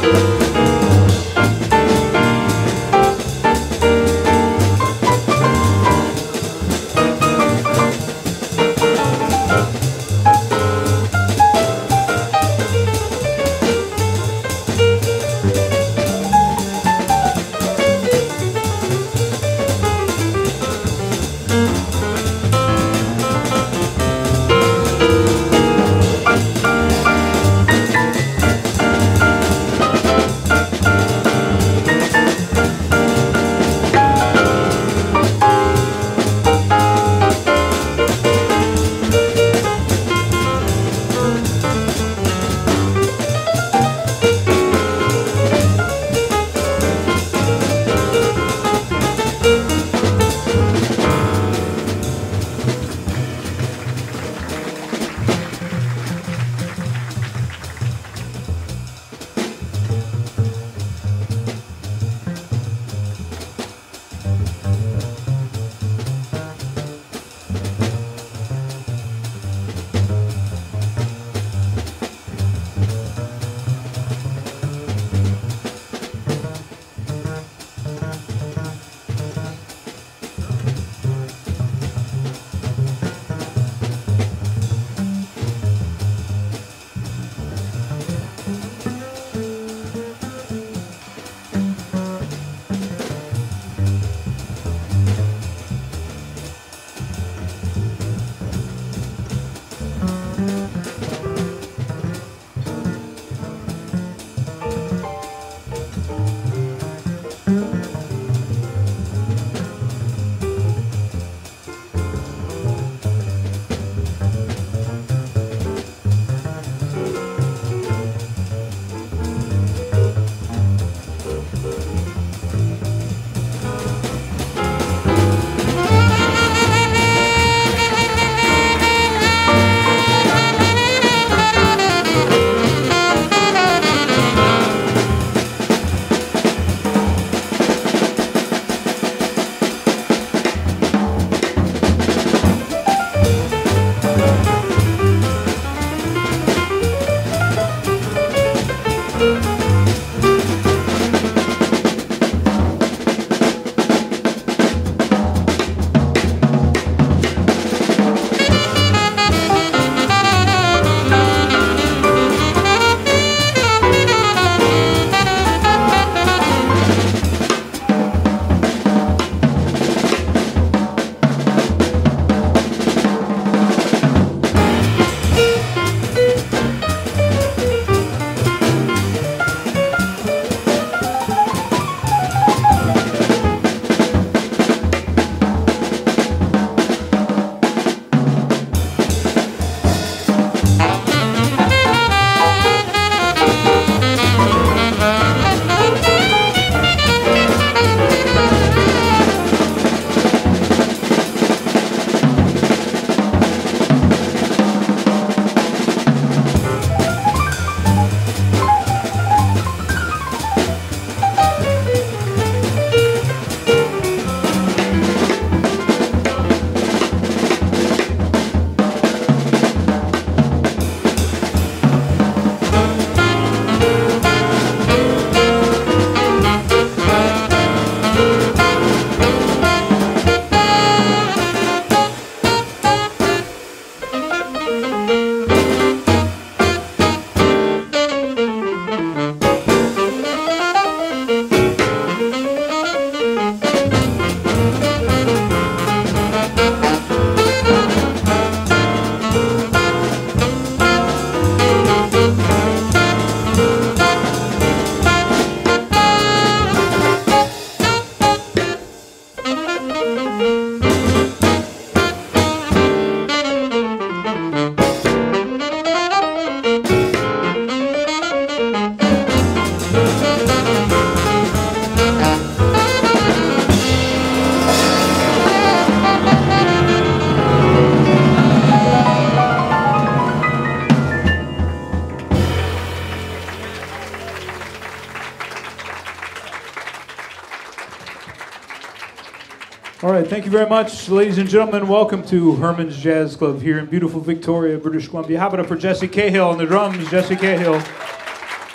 All right, thank you very much, ladies and gentlemen. Welcome to Herman's Jazz Club here in beautiful Victoria, British Columbia. Have it up for Jesse Cahill on the drums. Jesse Cahill.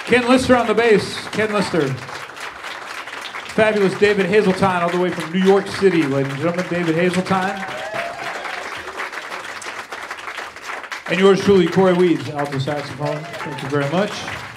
Ken Lister on the bass. Ken Lister. Fabulous David Hazeltine all the way from New York City, ladies and gentlemen. David Hazeltine. And yours truly, Cory Weeds, alto saxophone. Thank you very much.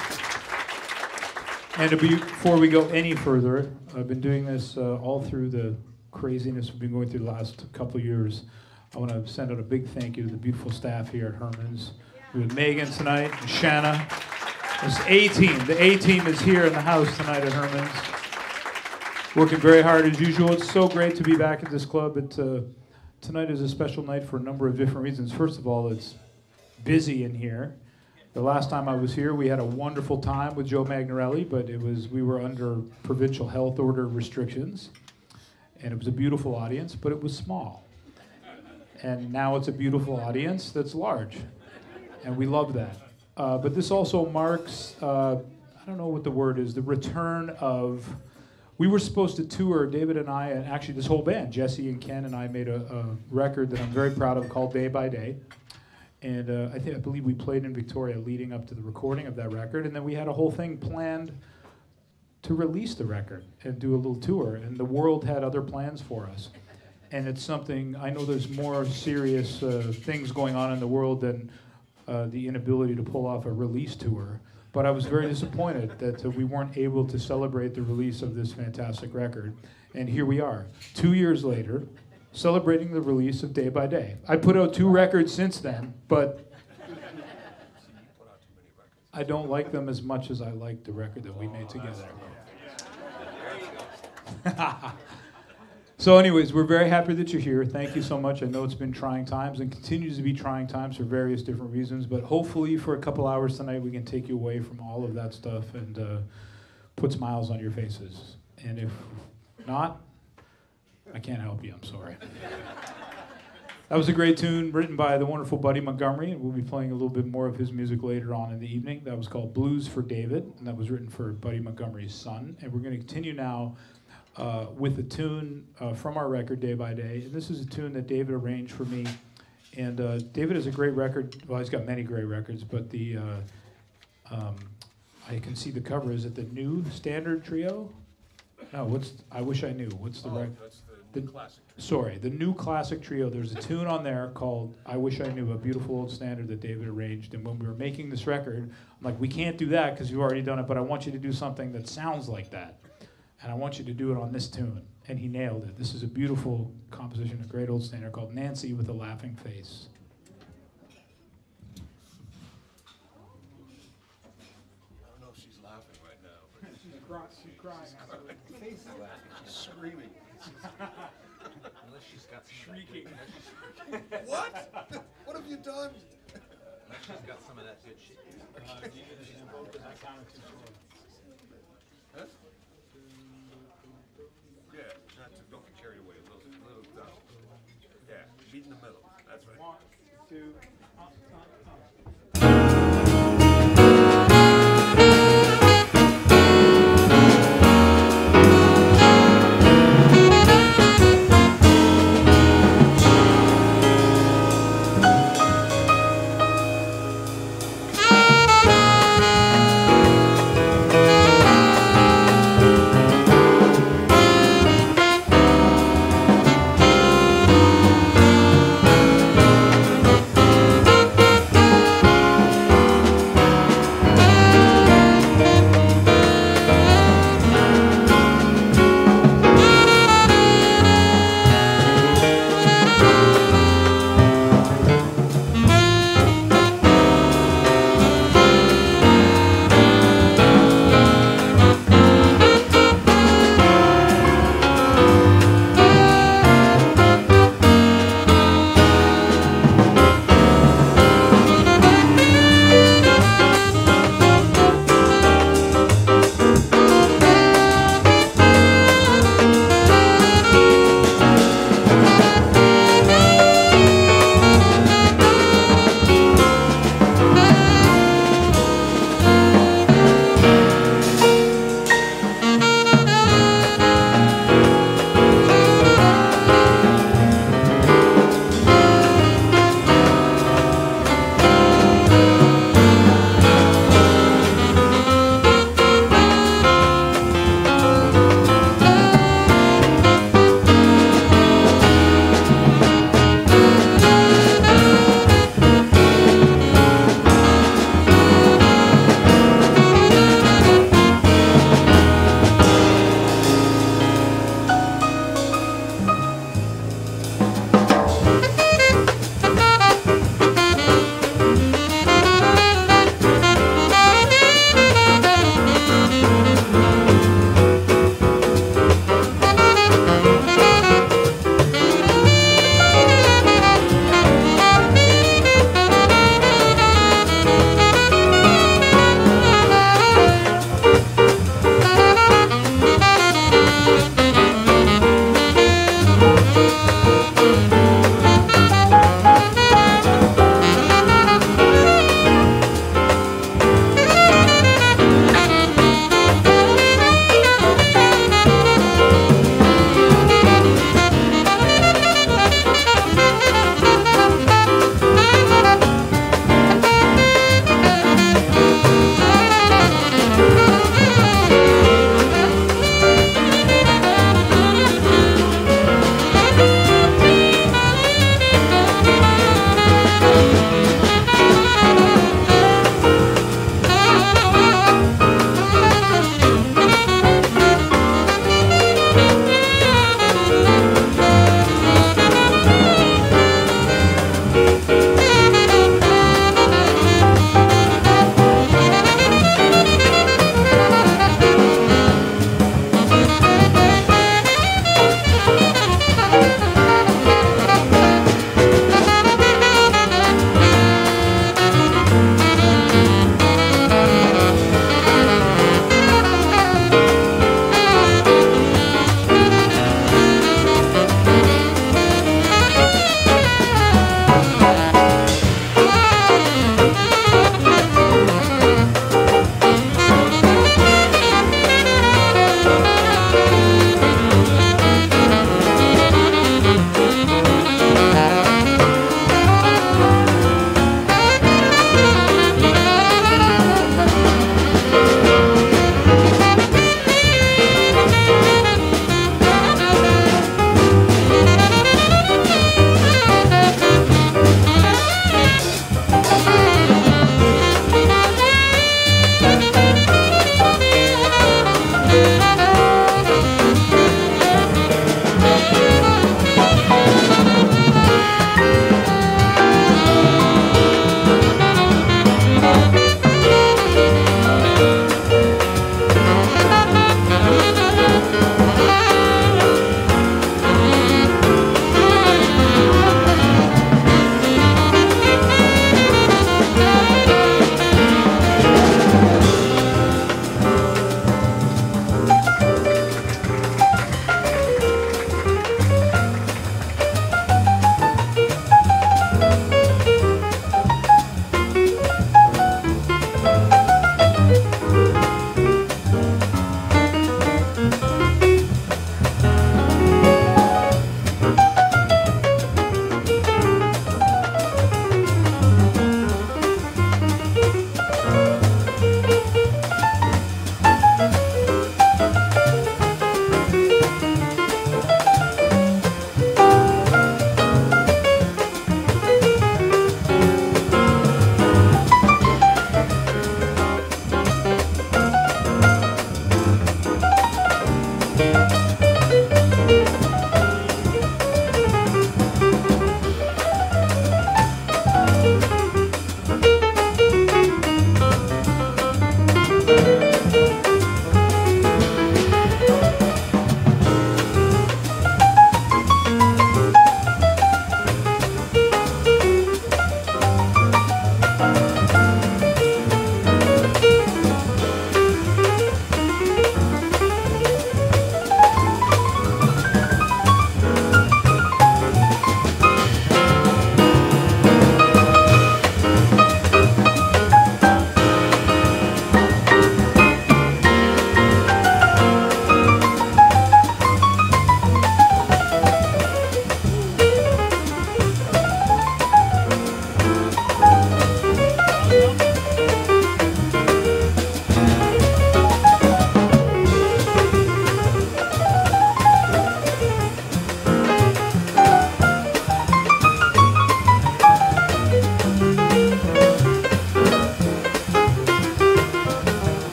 And before we go any further, I've been doing this all through the craziness we've been going through the last couple of years. I want to send out a big thank you to the beautiful staff here at Herman's. We have Megan tonight, and Shanna. This A-team. The A-team is here in the house tonight at Herman's. Working very hard as usual. It's so great to be back at this club. Tonight is a special night for a number of different reasons. First of all, it's busy in here. The last time I was here, we had a wonderful time with Joe Magnarelli, but we were under provincial health order restrictions, and it was a beautiful audience, but it was small. And now it's a beautiful audience that's large, and we love that. But this also marks, I don't know what the word is, the return of. We were supposed to tour, David and I, and actually this whole band, Jesse and Ken and I, made a record that I'm very proud of called Day by Day. And I believe we played in Victoria leading up to the recording of that record, and then we had a whole thing planned to release the record and do a little tour, and the world had other plans for us. And it's something, I know there's more serious things going on in the world than the inability to pull off a release tour, but I was very disappointed that we weren't able to celebrate the release of this fantastic record. And here we are, 2 years later, celebrating the release of Day by Day. I put out 2 records since then, but I don't like them as much as I like the record that we made together. So anyways, we're very happy that you're here. Thank you so much. I know it's been trying times and continues to be trying times for various different reasons, but hopefully for a couple hours tonight we can take you away from all of that stuff and put smiles on your faces. And if not, I can't help you, I'm sorry. That was a great tune written by the wonderful Buddy Montgomery, and we'll be playing a little bit more of his music later on in the evening. That was called Blues for David, and that was written for Buddy Montgomery's son. And we're going to continue now with a tune from our record, Day by Day. And this is a tune that David arranged for me. And David has a great record. Well, he's got many great records, but I can see the cover. Is it the New Standard Trio? No, I Wish I Knew. What's the record? That's the classic. Sorry, the New Classic Trio. There's a tune on there called I Wish I Knew, a beautiful old standard that David arranged. And when we were making this record, I'm like, we can't do that because you've already done it, but I want you to do something that sounds like that. And I want you to do it on this tune. And he nailed it. This is a beautiful composition, a great old standard called Nancy with a Laughing Face. I don't know if she's laughing right now, but She's crying. she's laughing. She's screaming. Unless she's got shrieking. What? What have you done? Unless she's got some of that good shit. Huh? Yeah, don't get carried away. A little down. Yeah, beat in the middle. That's right. 1, 2, up.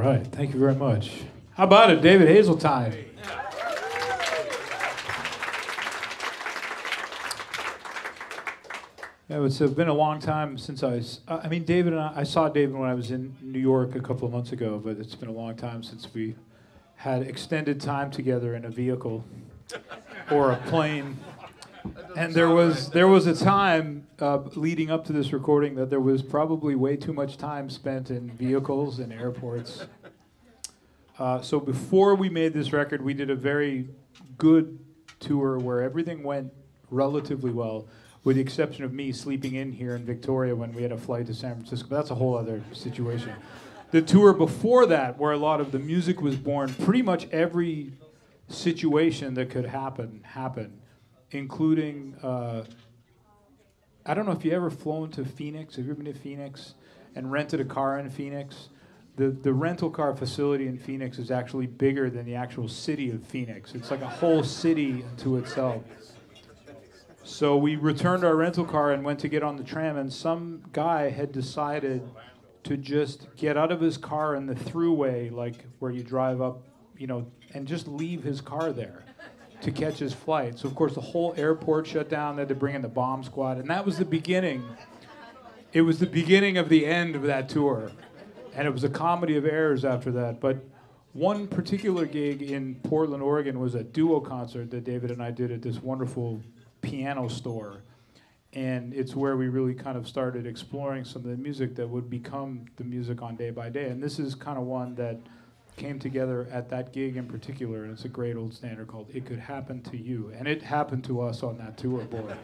right, thank you very much. How about it, David Hazeltine? Yeah, it's been a long time since I mean, David and I saw David when I was in New York a couple of months ago, but it's been a long time since we had extended time together in a vehicle or a plane. And there was a time leading up to this recording that there was probably way too much time spent in vehicles and airports. So before we made this record, we did a very good tour where everything went relatively well, with the exception of me sleeping in here in Victoria when we had a flight to San Francisco. But that's a whole other situation. The tour before that, where a lot of the music was born, pretty much every situation that could happen happened, including, I don't know if you ever flown to Phoenix. Have you ever been to Phoenix and rented a car in Phoenix? The rental car facility in Phoenix is actually bigger than the actual city of Phoenix. It's like a whole city unto itself. So we returned our rental car and went to get on the tram, and some guy had decided to just get out of his car in the thruway, like where you drive up, you know, and just leave his car there to catch his flight. So of course the whole airport shut down. They had to bring in the bomb squad, and that was the beginning. It was the beginning of the end of that tour, and it was a comedy of errors after that. But one particular gig in Portland, Oregon was a duo concert that David and I did at this wonderful piano store, and it's where we really kind of started exploring some of the music that would become the music on Day by Day. And this is kind of one that came together at that gig in particular, and it's a great old standard called It Could Happen to You, and it happened to us on that tour, boy.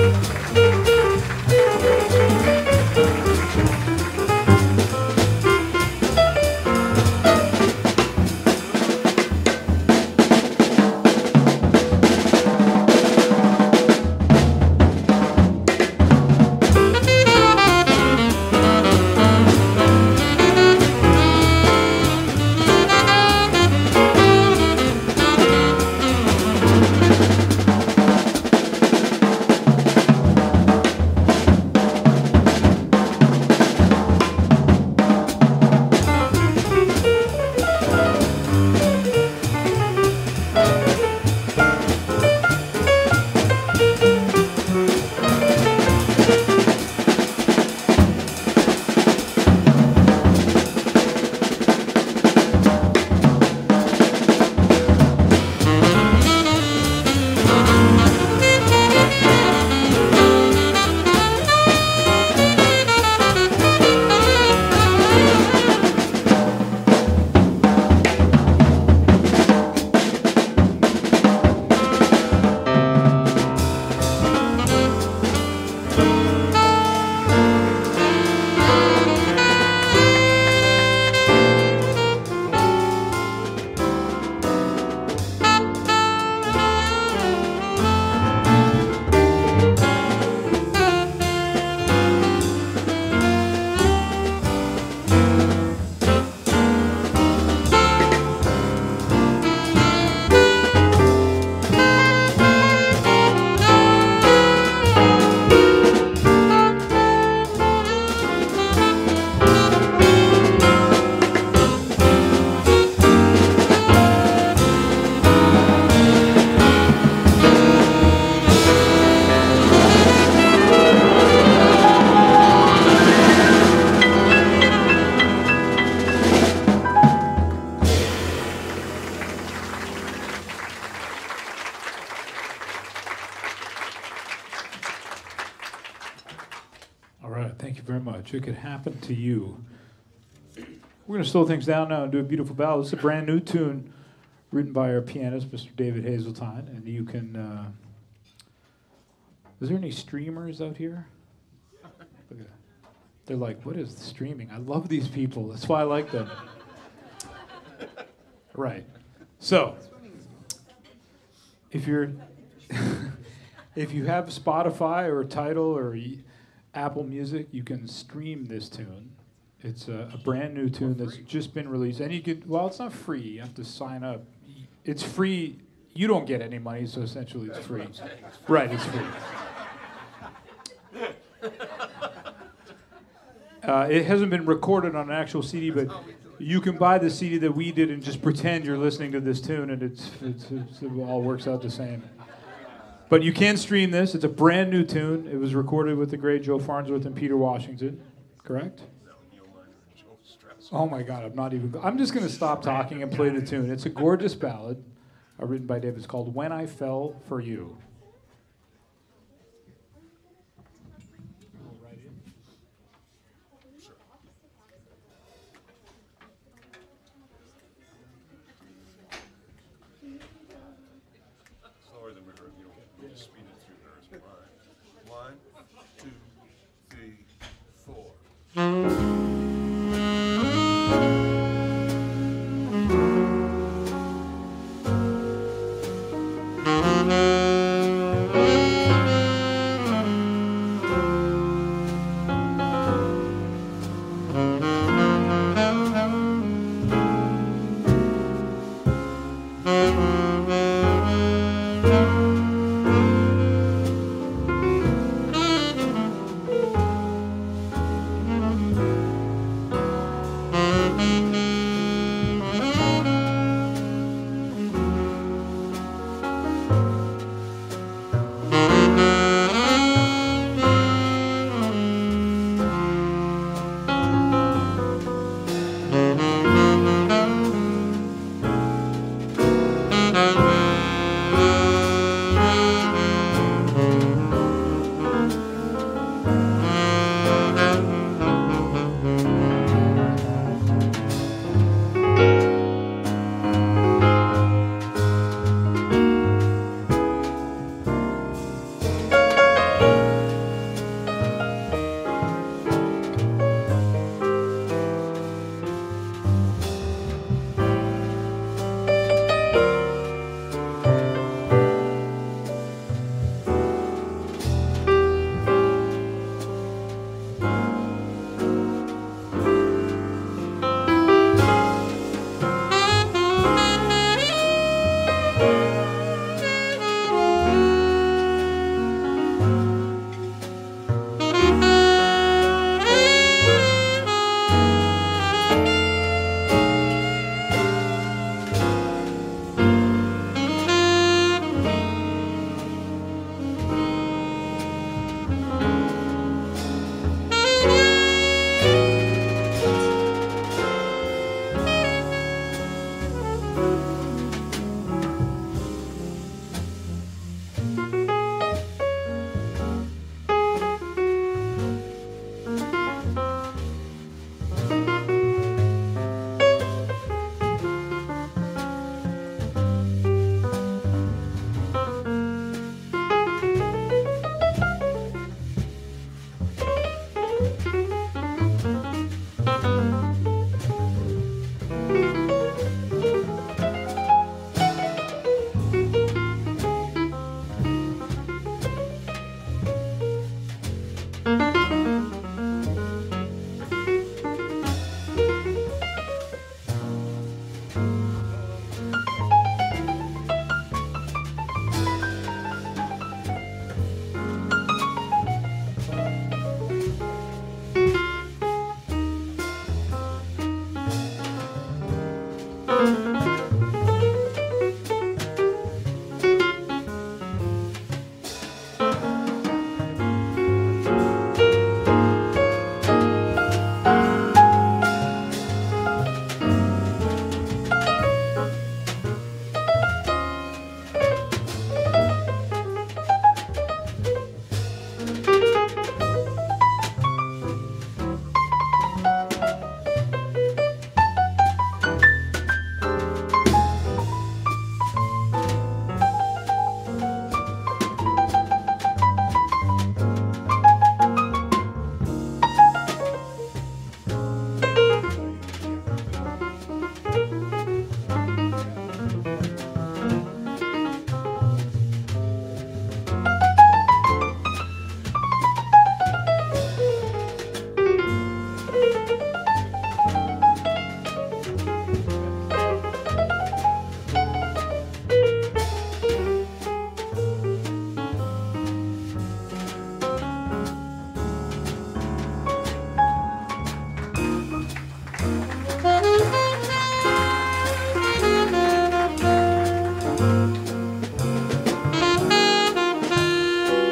Thank you very much. It could happen to you. We're going to slow things down now and do a beautiful ballad. It's a brand new tune written by our pianist, Mr. David Hazeltine. And you can... is there any streamers out here? Look at that. They're like, what is streaming? I love these people. That's why I like them. Right. So, if you're... if you have Spotify or Tidal or Apple Music, you can stream this tune. It's a brand new tune that's just been released. And you could, well, it's not free. You have to sign up. It's free. You don't get any money, so essentially it's free. Right, it's free. It hasn't been recorded on an actual CD, but you can buy the CD that we did and just pretend you're listening to this tune, and it all works out the same. But you can stream this. It's a brand new tune. It was recorded with the great Joe Farnsworth and Peter Washington, correct? Oh my God, I'm just going to stop talking and play the tune. It's a gorgeous ballad written by David. It's called When I Fell for You. Slower than we heard. You just speed it through there. One, two, three, four.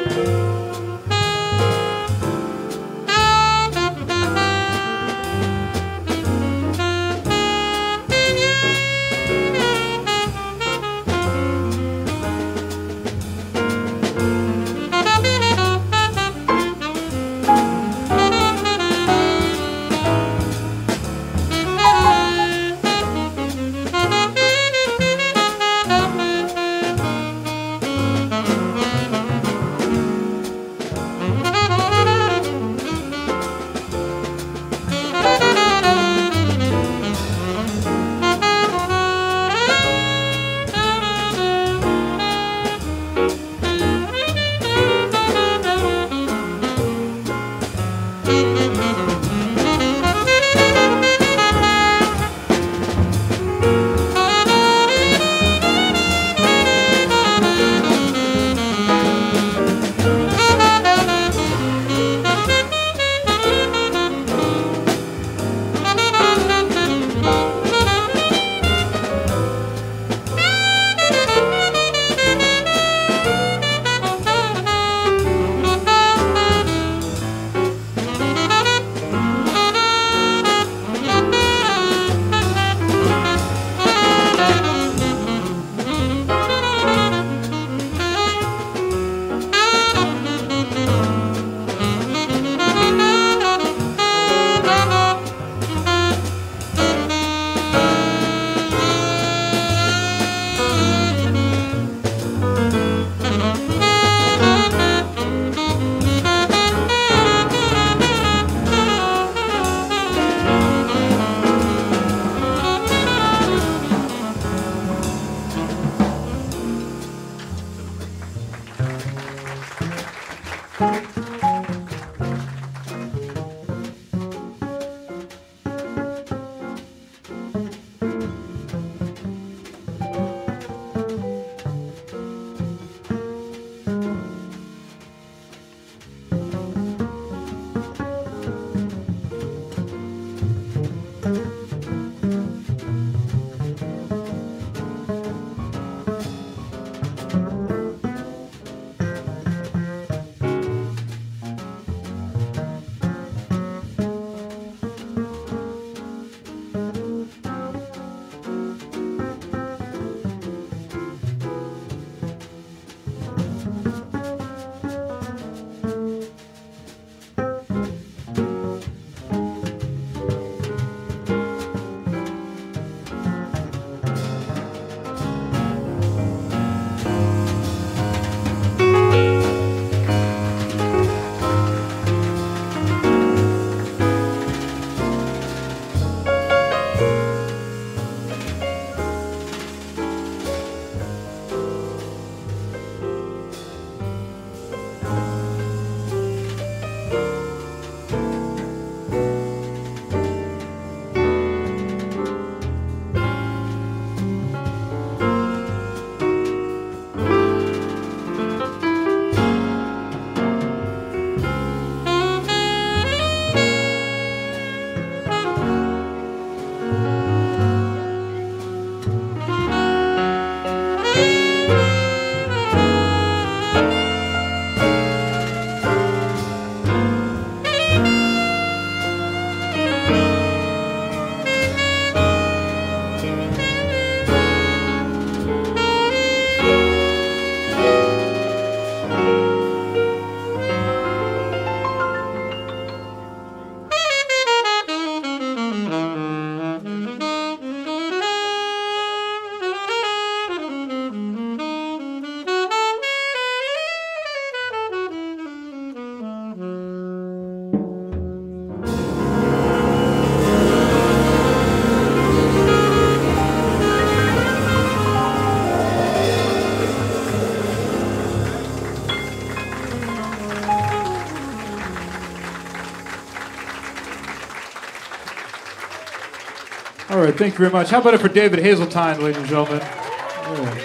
All right, thank you very much. How about it for David Hazeltine, ladies and gentlemen? Yeah.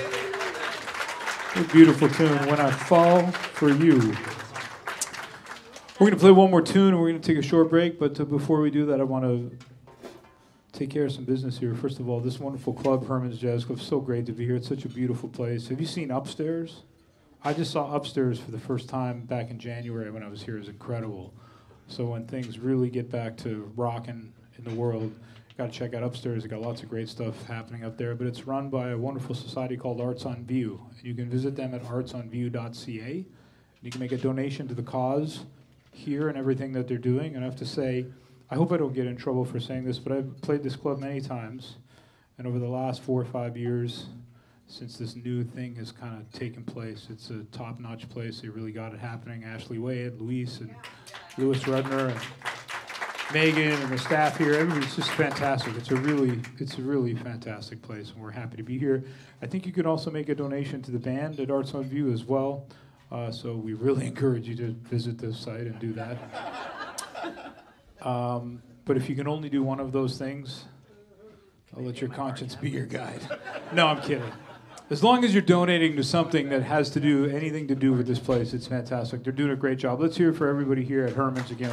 A beautiful tune, When I Fall for You. We're going to play one more tune, and we're going to take a short break, but before we do that, I want to take care of some business here. First of all, this wonderful club, Herman's Jazz Club, so great to be here. It's such a beautiful place. Have you seen upstairs? I just saw Upstairs for the first time back in January when I was here. It was incredible. So when things really get back to rocking in the world, got to check out Upstairs. They got lots of great stuff happening up there. But it's run by a wonderful society called Arts on View. And you can visit them at artsonview.ca. You can make a donation to the cause here and everything that they're doing. And I have to say, I hope I don't get in trouble for saying this, but I've played this club many times. And over the last 4 or 5 years, since this new thing has kind of taken place, it's a top-notch place. They really got it happening. Ashley Wade, Luis, and Louis Rudner, and Megan, and the staff here. Everybody's just fantastic. It's a really fantastic place, and we're happy to be here. I think you can also make a donation to the band at Arts on View as well. So we really encourage you to visit this site and do that. But if you can only do one of those things, I'll let your conscience be your guide. No, I'm kidding. As long as you're donating to something that has to do anything to do with this place, it's fantastic. They're doing a great job. Let's hear it for everybody here at Herman's again.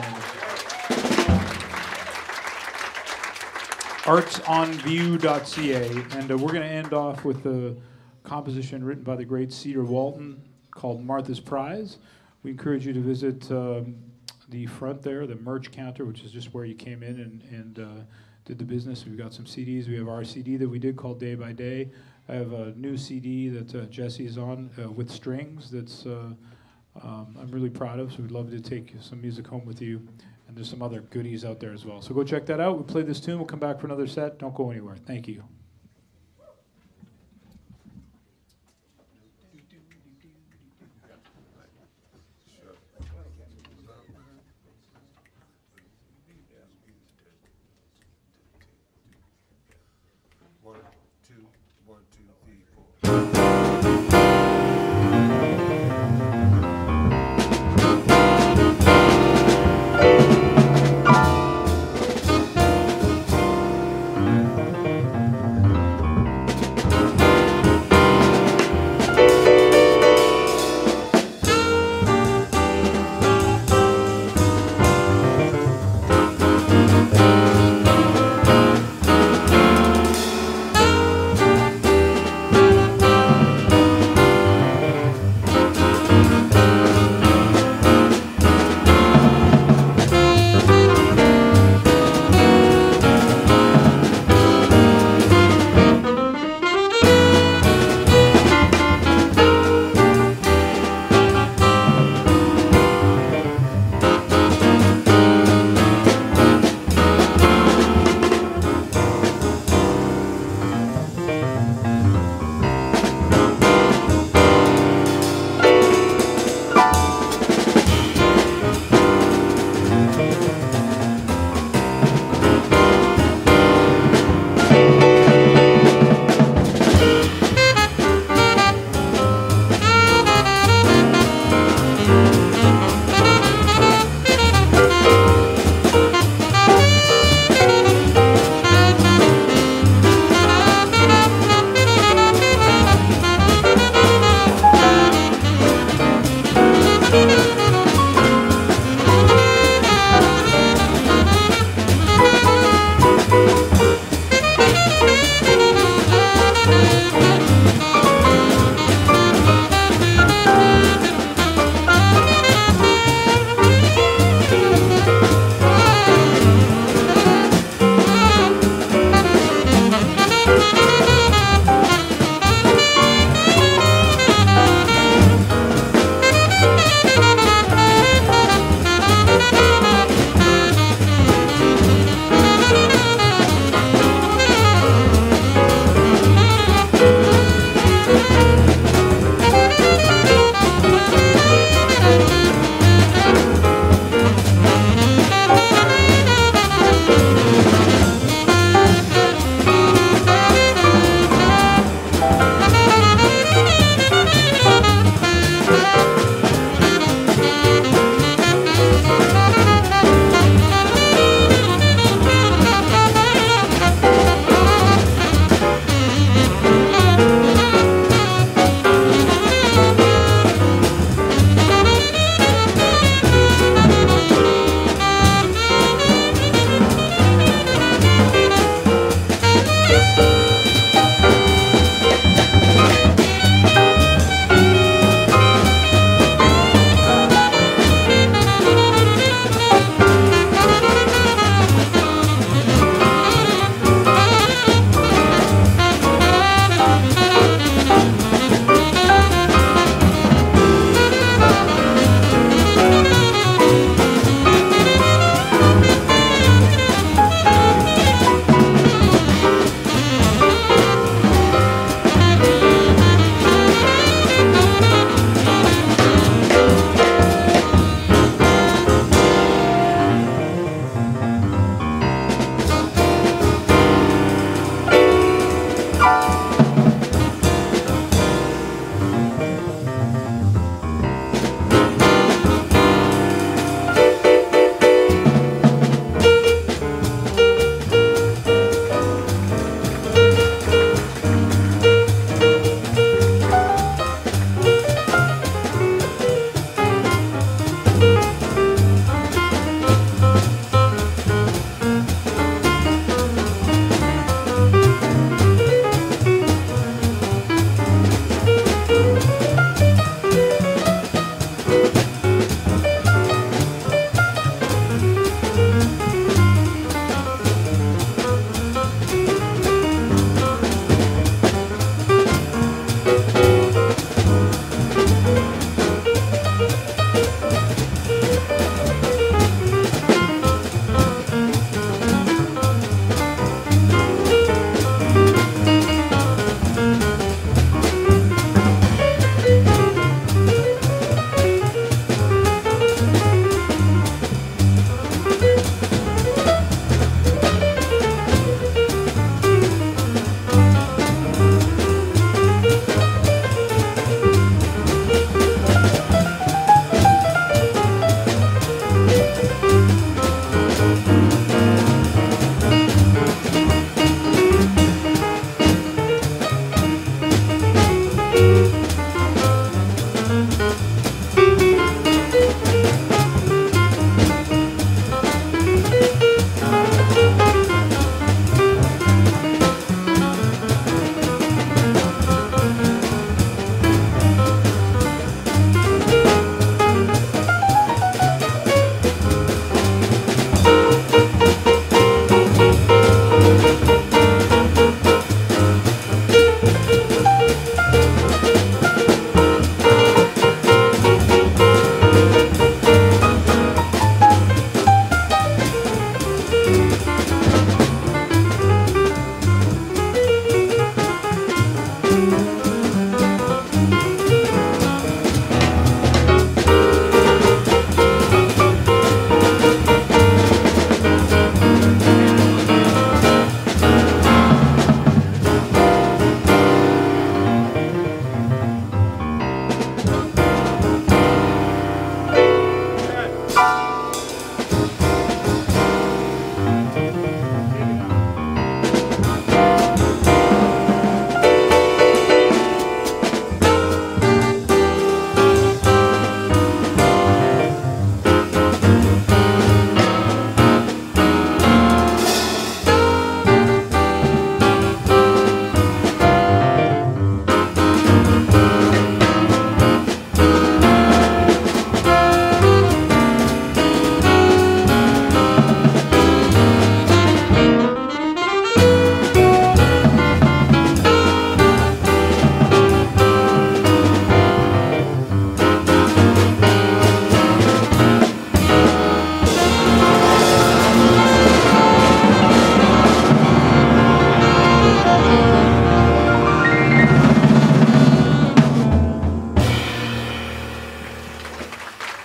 Artsonview.ca, and we're going to end off with a composition written by the great Cedar Walton called Martha's Prize. We encourage you to visit the front there, the merch counter, which is just where you came in and did the business. We've got some CDs. We have our CD that we did called Day by Day. I have a new CD that Jesse's on with strings that's I'm really proud of, so we'd love to take some music home with you. And there's some other goodies out there as well. So go check that out. We'll play this tune. We'll come back for another set. Don't go anywhere. Thank you.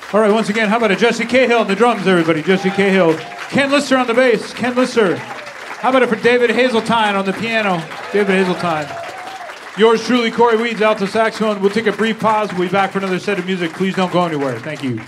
All right, once again, how about a Jesse Cahill on the drums, everybody? Jesse Cahill. Ken Lister on the bass. Ken Lister. How about it for David Hazeltine on the piano? David Hazeltine. Yours truly, Cory Weeds, alto saxophone. We'll take a brief pause. We'll be back for another set of music. Please don't go anywhere. Thank you.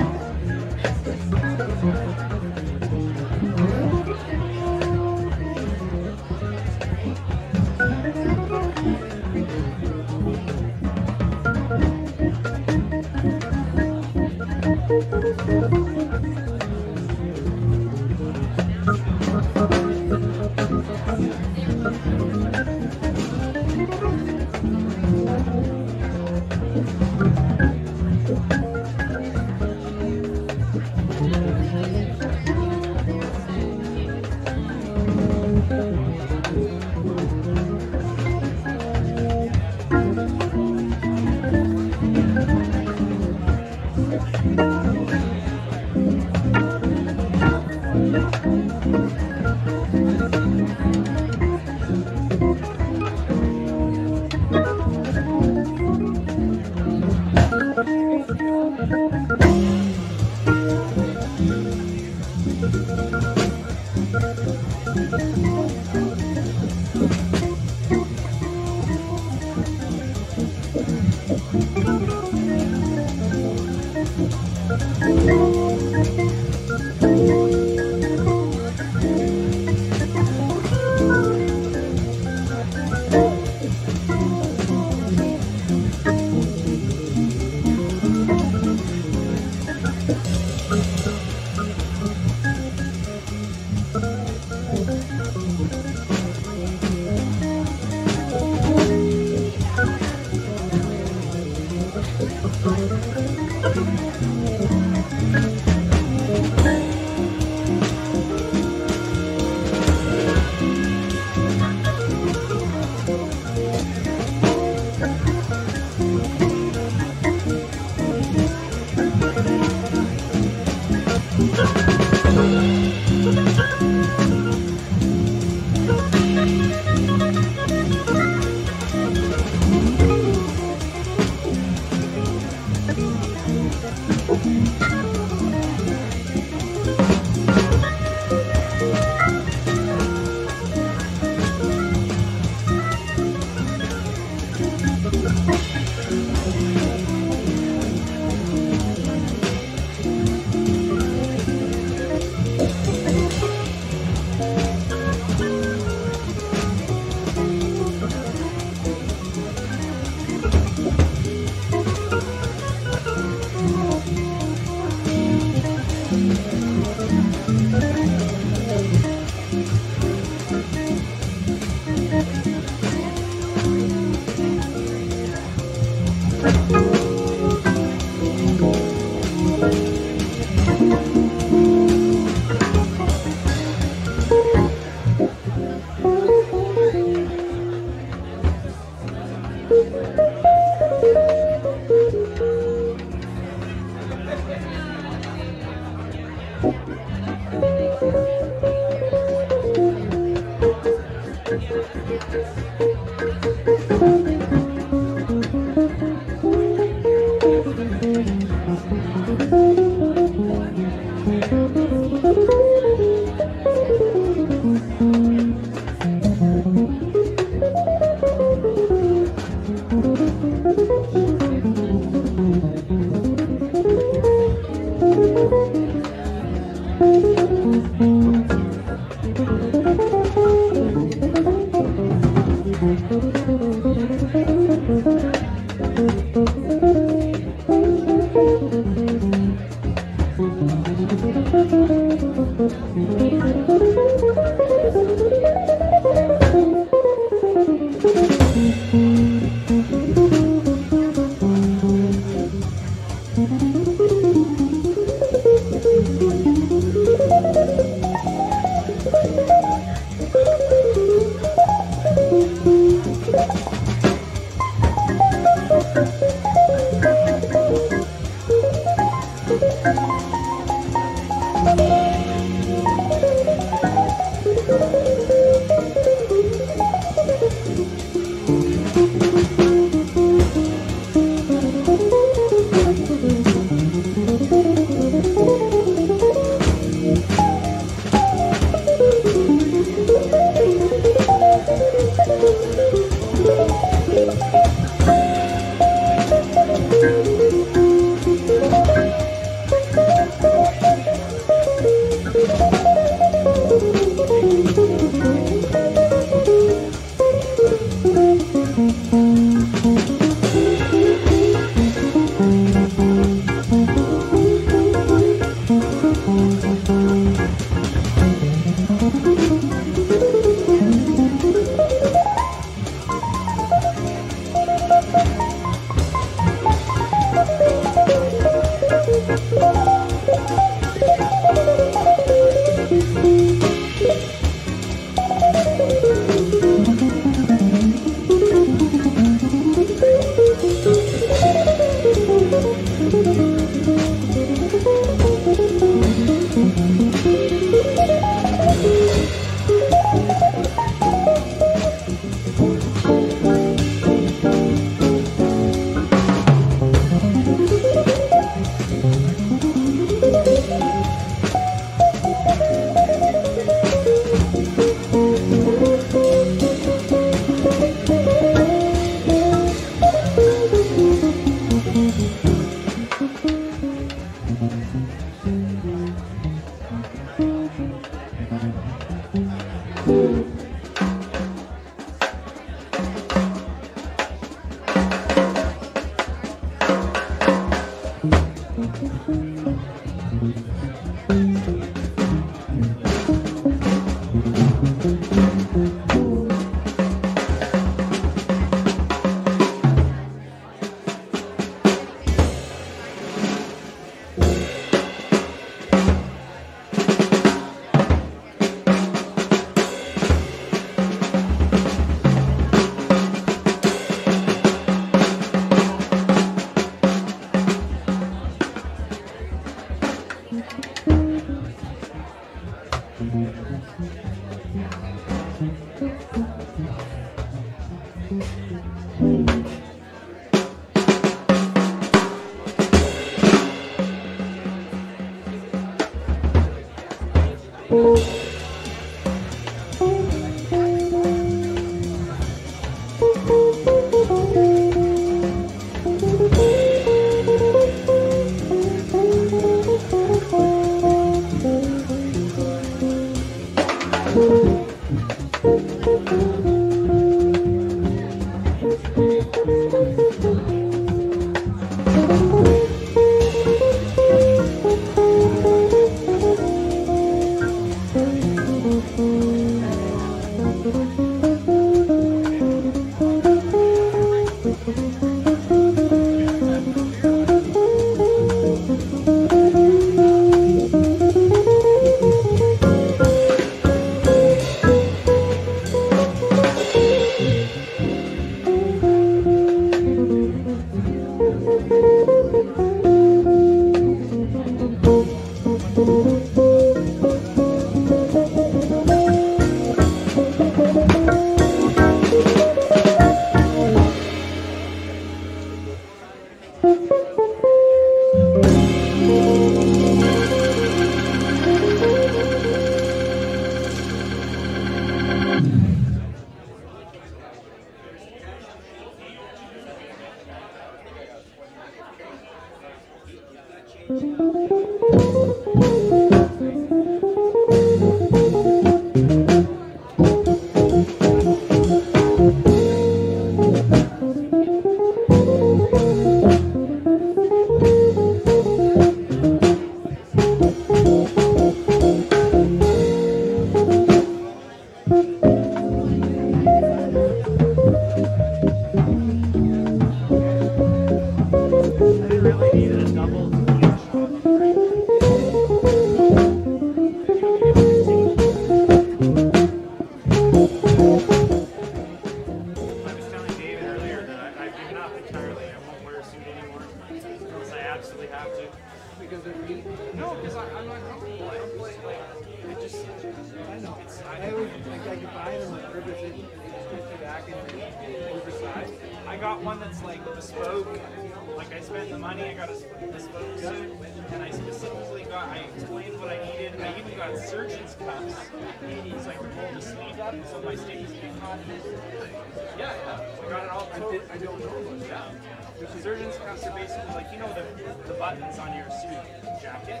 I got one that's like bespoke. Like I spent the money, I got a bespoke suit, and I specifically I explained what I needed. I even got surgeon's cuffs. It's like to roll the sleeve up so my staples get caught. Yeah, I got it all. I don't know. Yeah. The surgeon's cuffs are basically like, you know, the buttons on your suit jacket.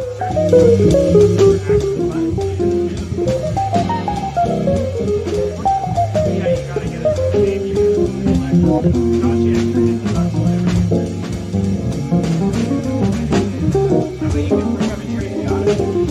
Yeah, you gotta get it. Not yet. You can bring up a trade out of it.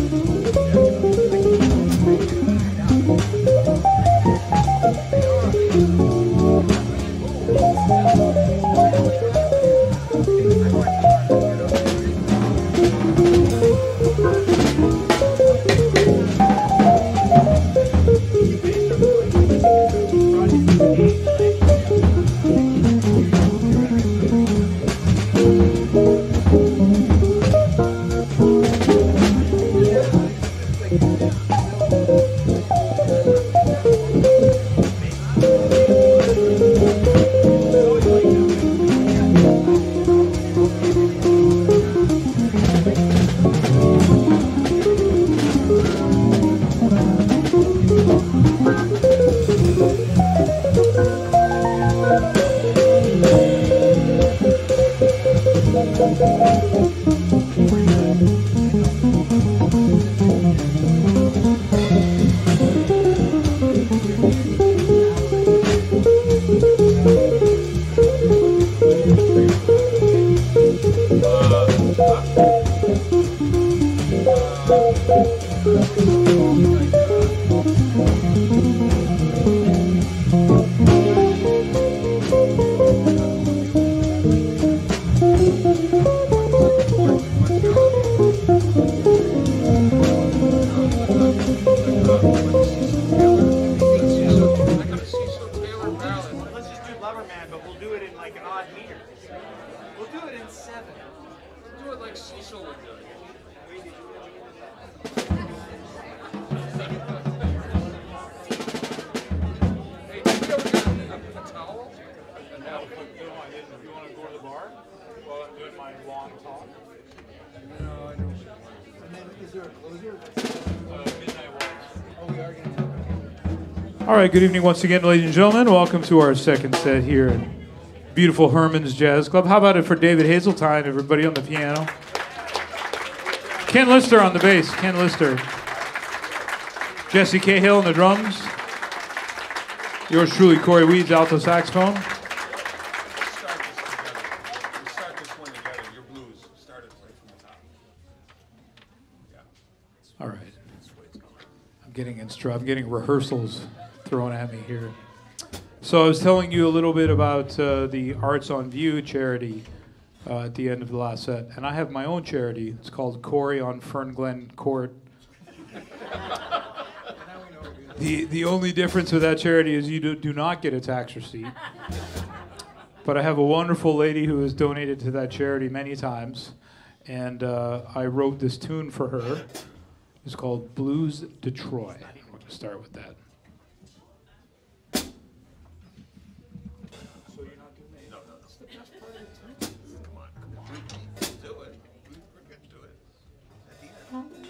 All right, good evening once again, ladies and gentlemen. Welcome to our second set here at beautiful Herman's Jazz Club. How about it for David Hazeltine, everybody on the piano? Ken Lister on the bass, Ken Lister. Jesse Cahill on the drums. Yours truly, Cory Weeds, alto saxophone. All right. I'm getting rehearsals thrown at me here. So I was telling you a little bit about the Arts on View charity at the end of the last set. And I have my own charity. It's called Cory on Fern Glen Court. The only difference with that charity is you do not get a tax receipt. But I have a wonderful lady who has donated to that charity many times. And I wrote this tune for her. It's called Blues Detroit. We're going to start with that. So you're not doing it? No, that's the best part of the tune. Come on. Do it. We're going to do it. At the end.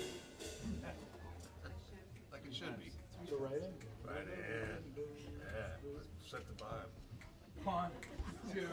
Like it should be. So right in? Right in. Yeah. Set the vibe. 1, 2,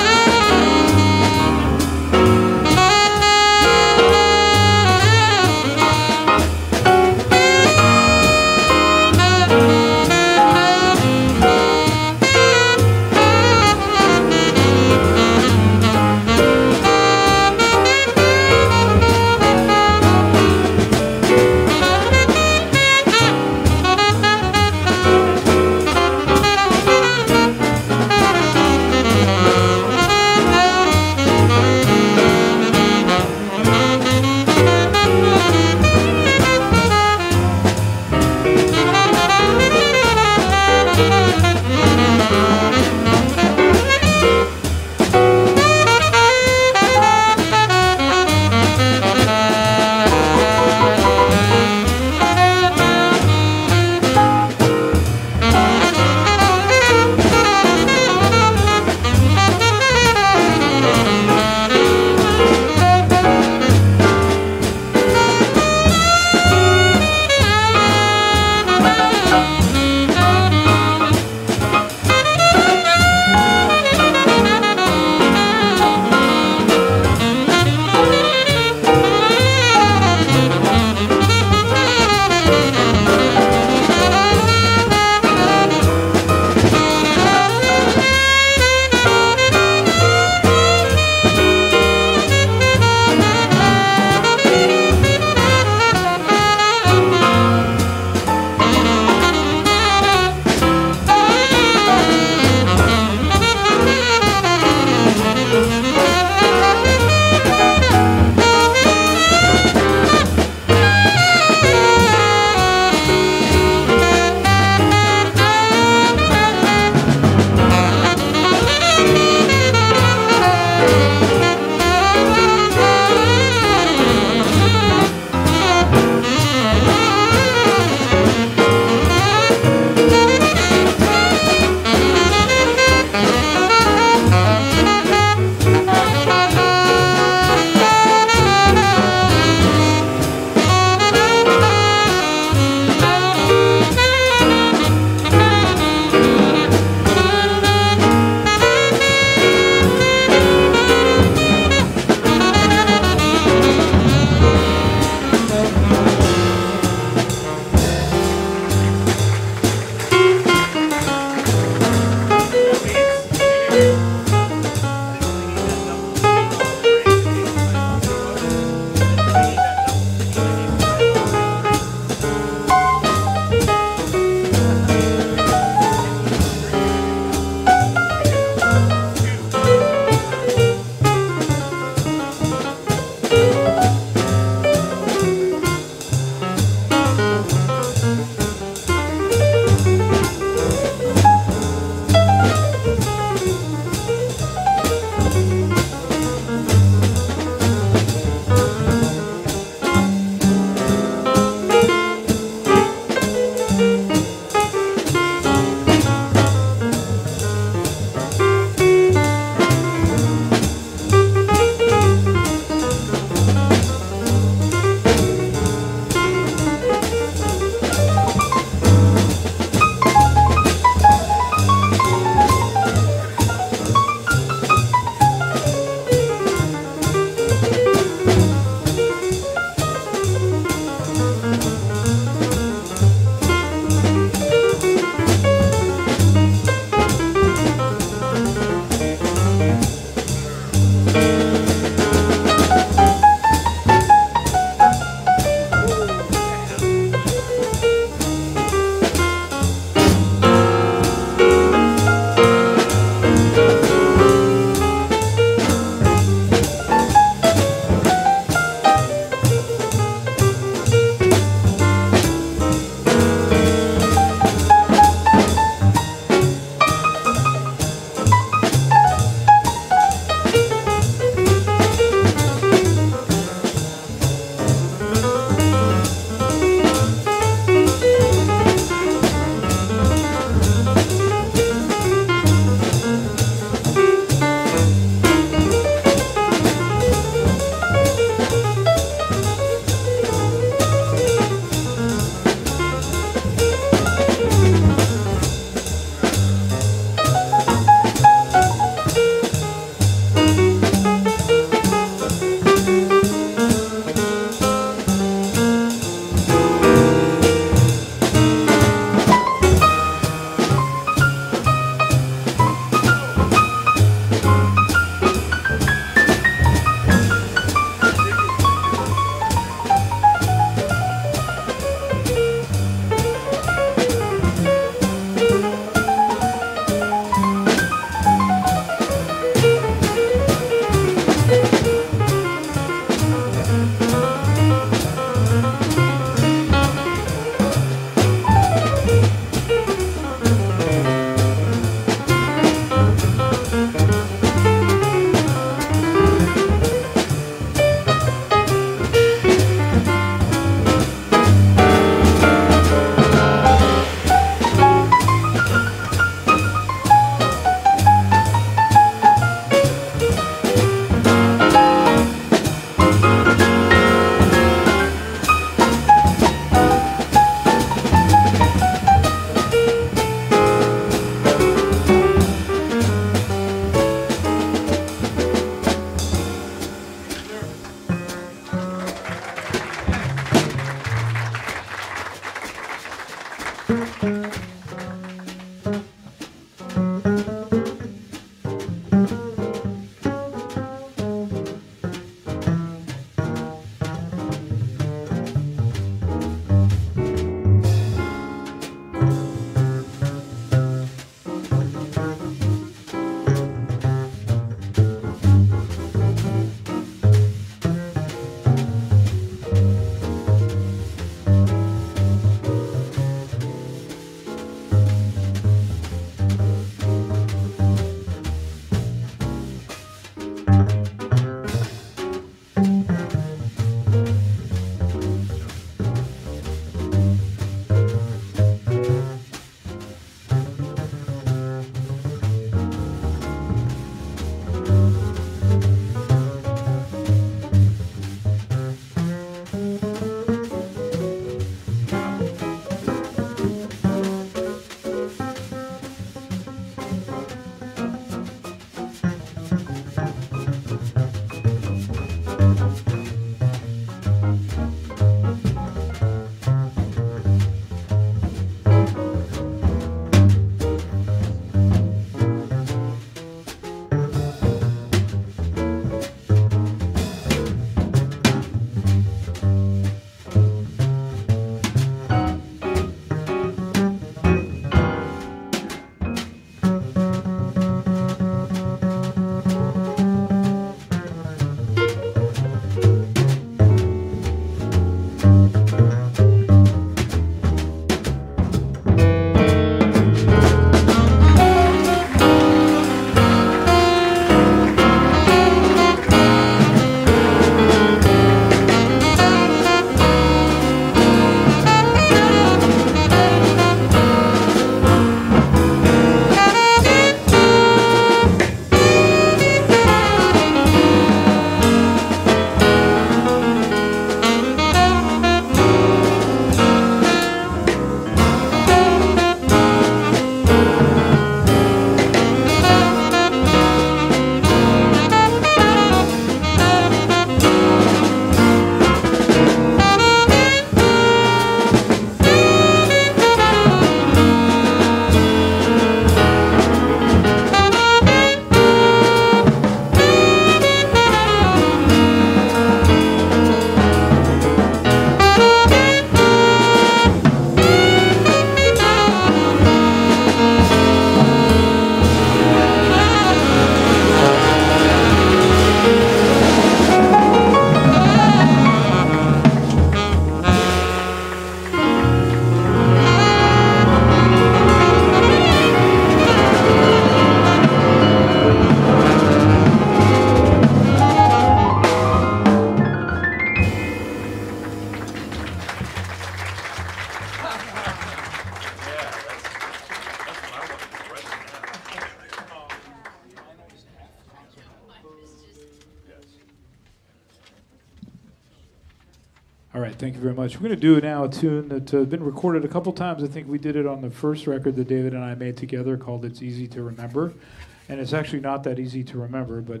Thank you very much. We're going to do now a tune that's been recorded a couple times. I think we did it on the first record that David and I made together called It's Easy to Remember. And it's actually not that easy to remember, but...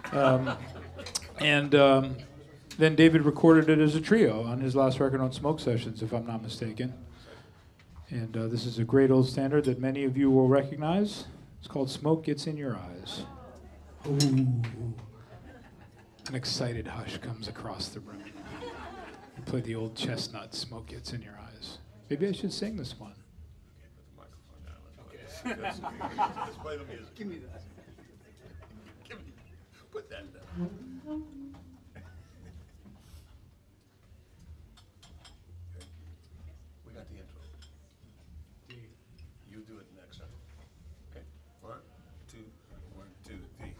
then David recorded it as a trio on his last record on Smoke Sessions, if I'm not mistaken. And this is a great old standard that many of you will recognize. It's called Smoke Gets in Your Eyes. Ooh. An excited hush comes across the room. You play the old chestnut, Smoke Gets in Your Eyes. Maybe I should sing this one. Put the microphone down. Let's play the music. Give me that. Put that down. We got the intro. You do it next time. Okay. 1, 2, 1, 2, 3.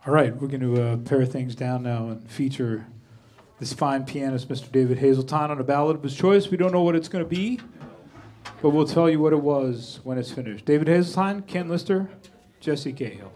All right, we're going to pare things down now and feature this fine pianist, Mr. David Hazeltine, on a ballad of his choice. We don't know what it's going to be, but we'll tell you what it was when it's finished. David Hazeltine, Ken Lister, Jesse Cahill.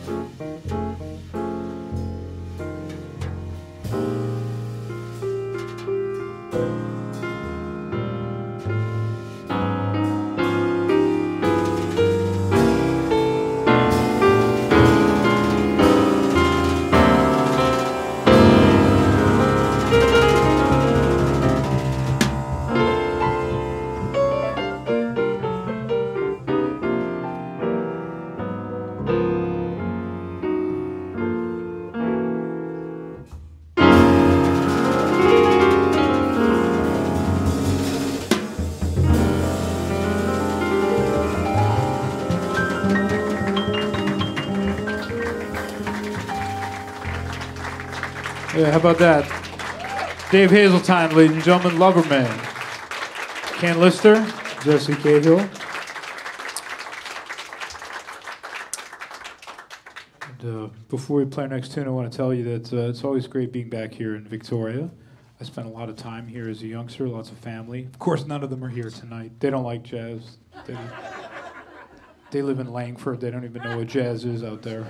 Yeah, how about that? Dave Hazeltine, ladies and gentlemen, Loverman. Ken Lister, Jesse Cahill. And, before we play our next tune, I want to tell you that it's always great being back here in Victoria. I spent a lot of time here as a youngster, lots of family. Of course, none of them are here tonight. They don't like jazz. They live in Langford. They don't even know what jazz is out there.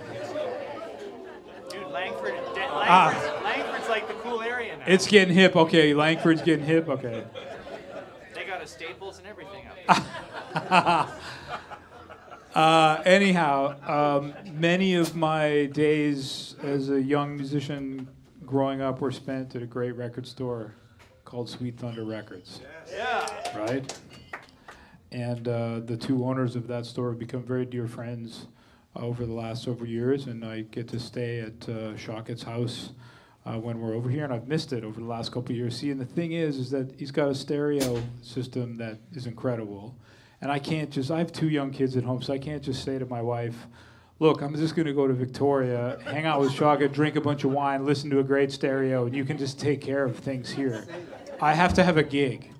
Dude, Langford's like the cool area now. It's getting hip. Okay, Langford's getting hip. Okay. They got a Staples and everything out there. Anyhow, many of my days as a young musician growing up were spent at a great record store called Sweet Thunder Records. Yeah. Right? And the two owners of that store have become very dear friends over the last several years, and I get to stay at Shockett's house when we're over here, and I've missed it over the last couple of years. See, and the thing is that he's got a stereo system that is incredible, and I have two young kids at home, so I can't just say to my wife, look, I'm just going to go to Victoria, hang out with Shockett, drink a bunch of wine, listen to a great stereo, and you can just take care of things here. I have to have a gig.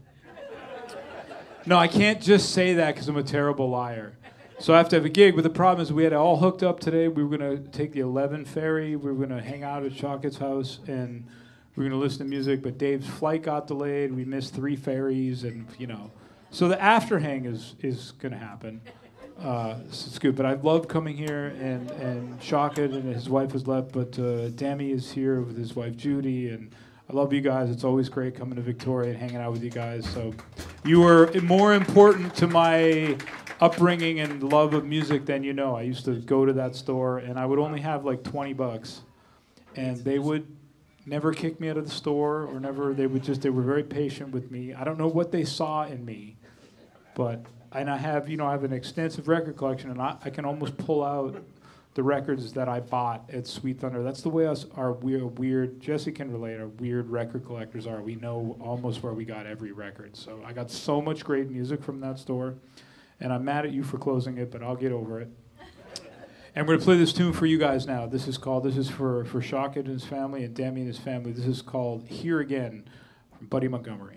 No, I can't just say that because I'm a terrible liar. So I have to have a gig, but the problem is we had it all hooked up today. We were going to take the 11 ferry. We were going to hang out at Shockett's house, and we were going to listen to music, but Dave's flight got delayed. We missed 3 ferries, and, you know. So the after hang is going to happen. It's good, but I love coming here, and Shockett and his wife has left, but Demi is here with his wife Judy, and I love you guys. It's always great coming to Victoria and hanging out with you guys. So you were more important to my upbringing and love of music than you know. I used to go to that store, and I would only have like $20, and they would never kick me out of the store, or never. They were very patient with me. I don't know what they saw in me, but I have an extensive record collection, and I can almost pull out the records that I bought at Sweet Thunder. That's the way our weird, Jesse can relate, our weird record collectors are. We know almost where we got every record. So I got so much great music from that store, and I'm mad at you for closing it, but I'll get over it. And we're going to play this tune for you guys now. This is for Shockett and his family and Demi and his family. This is called Here Again from Buddy Montgomery.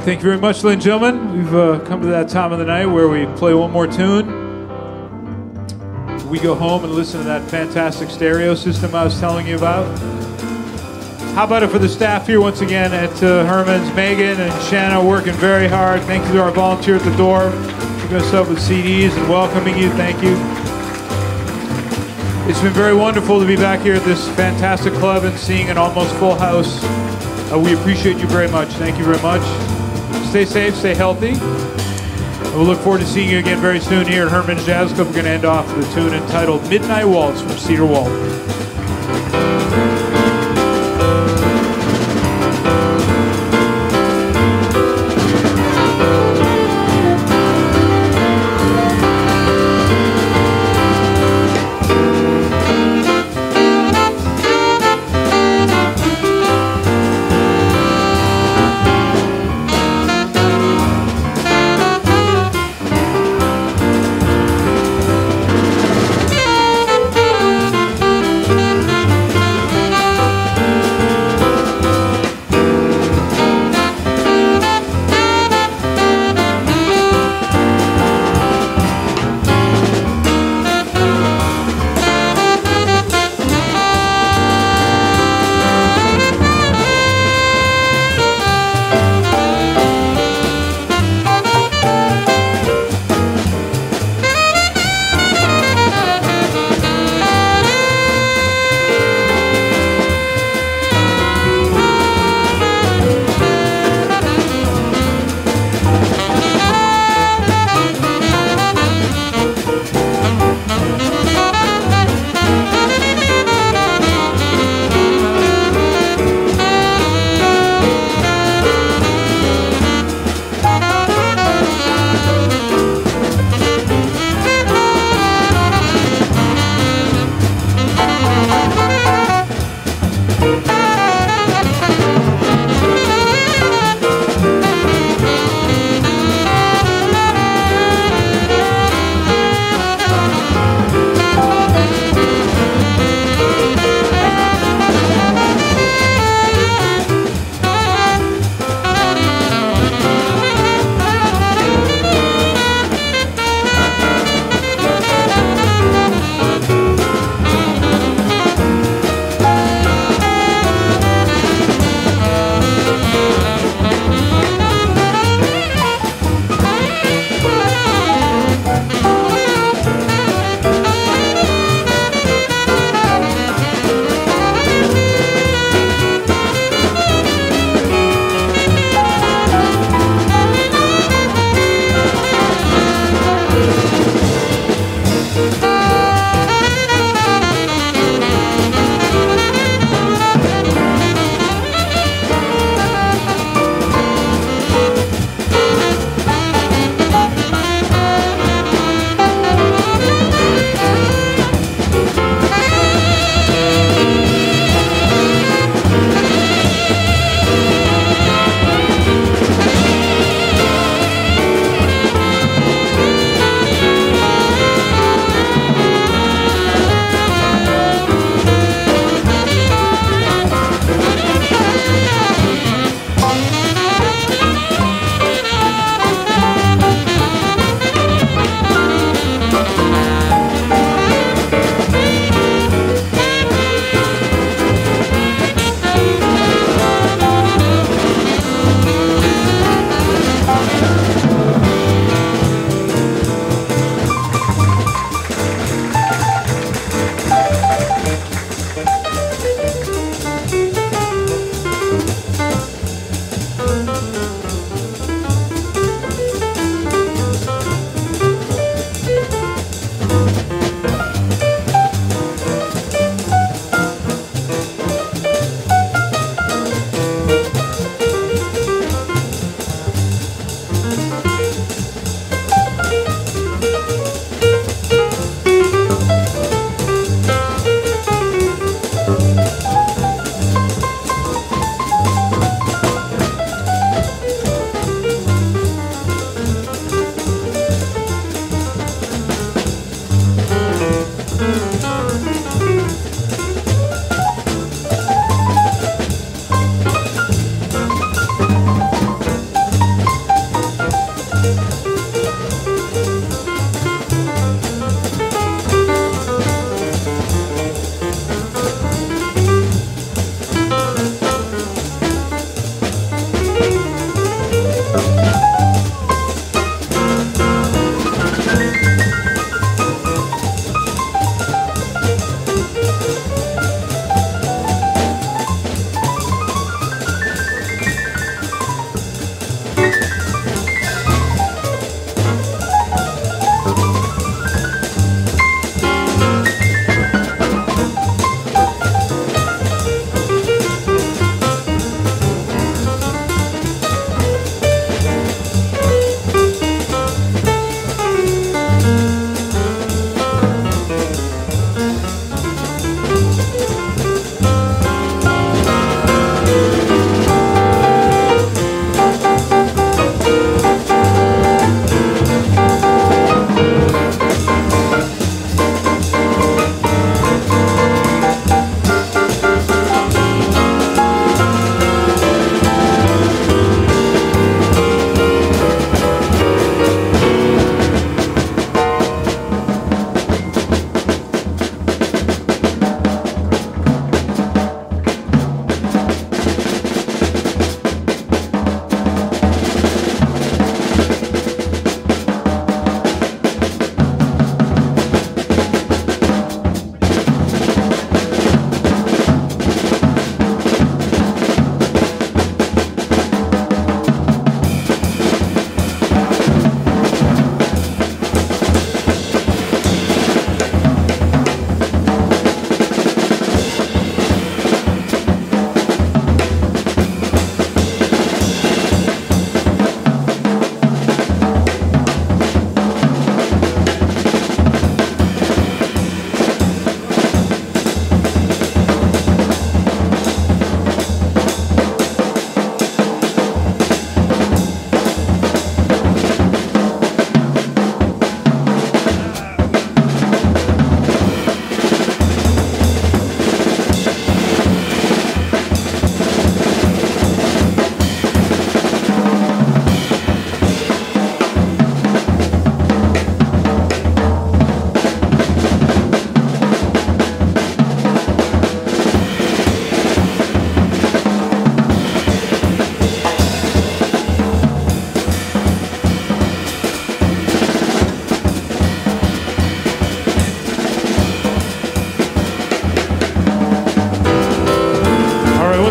Thank you very much, ladies and gentlemen. We've come to that time of the night where we play one more tune. We go home and listen to that fantastic stereo system I was telling you about. How about it for the staff here once again at Herman's? Megan and Shanna working very hard. Thank you to our volunteer at the door, hooking us up with CDs and welcoming you. Thank you. It's been very wonderful to be back here at this fantastic club and seeing an almost full house. We appreciate you very much. Thank you very much. Stay safe, stay healthy. And we'll look forward to seeing you again very soon here at Herman's Jazz Club. We're going to end off with a tune entitled Midnight Waltz from Cedar Waltz.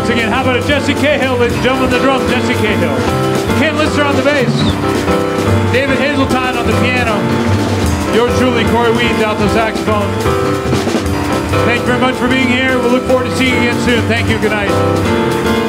once again. How about a Jesse Cahill, ladies and gentlemen, the drums, Jesse Cahill. Ken Lister on the bass. David Hazeltine on the piano. Yours truly, Cory Weeds, alto saxophone. Thank you very much for being here. We'll look forward to seeing you again soon. Thank you. Good night.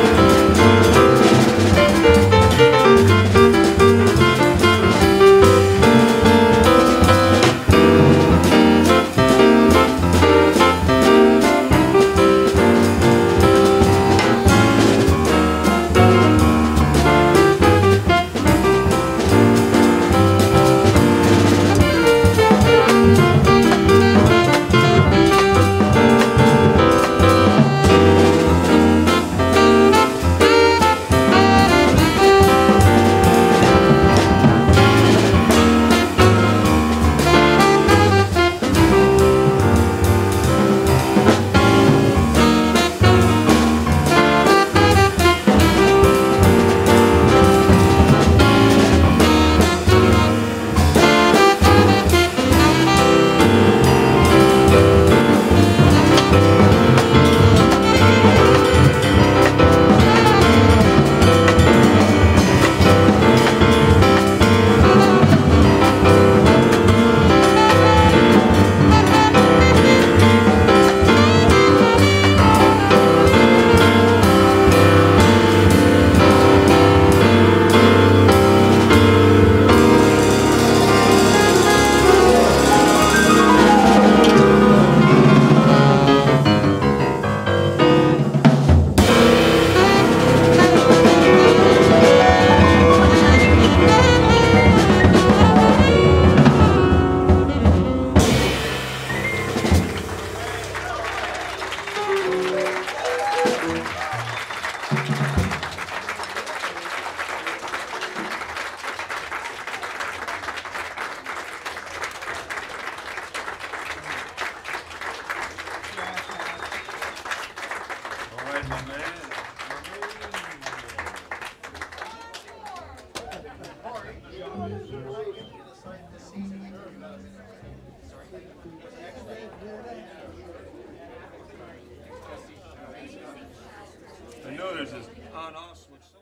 I know there's this on-off switch.